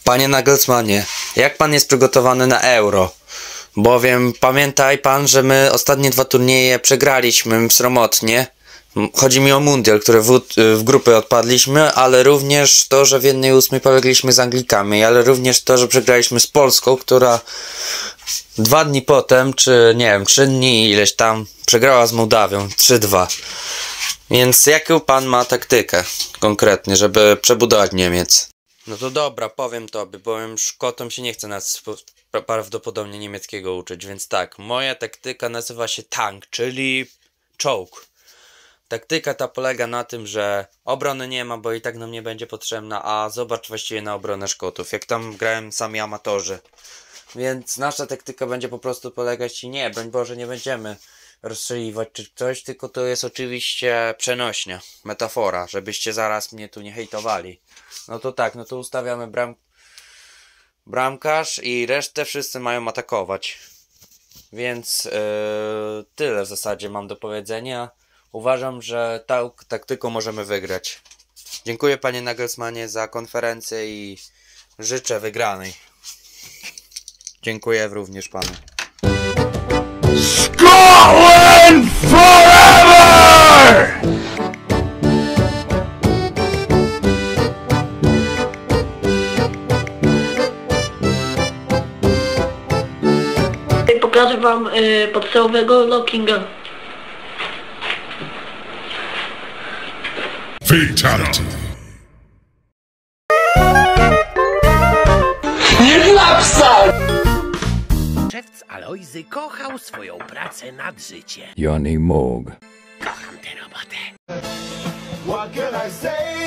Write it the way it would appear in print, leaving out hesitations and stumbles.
Panie Nagelsmanie, jak pan jest przygotowany na Euro? Bowiem pamiętaj pan, że my ostatnie 2 turnieje przegraliśmy sromotnie. Chodzi mi o mundial, który w grupy odpadliśmy, ale również to, że w 1/8 polegliśmy z Anglikami, ale również to, że przegraliśmy z Polską, która 2 dni potem, czy nie wiem, 3 dni ileś tam, przegrała z Mołdawią 3-2. Więc jaką pan ma taktykę konkretnie, żeby przebudować Niemiec? No to dobra, powiem tobie, bowiem Szkotom się nie chce nas prawdopodobnie niemieckiego uczyć, więc tak, moja taktyka nazywa się tank, czyli czołg. Taktyka ta polega na tym, że obrony nie ma, bo i tak nam nie będzie potrzebna, a zobacz właściwie na obronę Szkotów, jak tam grałem sami amatorzy. Więc nasza taktyka będzie po prostu polegać i nie, broń Boże, nie będziemy rozstrzeliwać czy coś, tylko to jest oczywiście przenośnia, metafora, żebyście zaraz mnie tu nie hejtowali. No to tak, no to ustawiamy bramkarz i resztę wszyscy mają atakować. Więc tyle w zasadzie mam do powiedzenia. Uważam, że tą taktyką możemy wygrać. Dziękuję panie Nagelsmanie za konferencję i życzę wygranej. Dziękuję również panu. Scotland forever! Pokażę wam podstawowego lockinga. Fatality. Szewc Alojzy kochał swoją pracę nad życie. Johnny Moog. Kocham tę robotę. What can I say?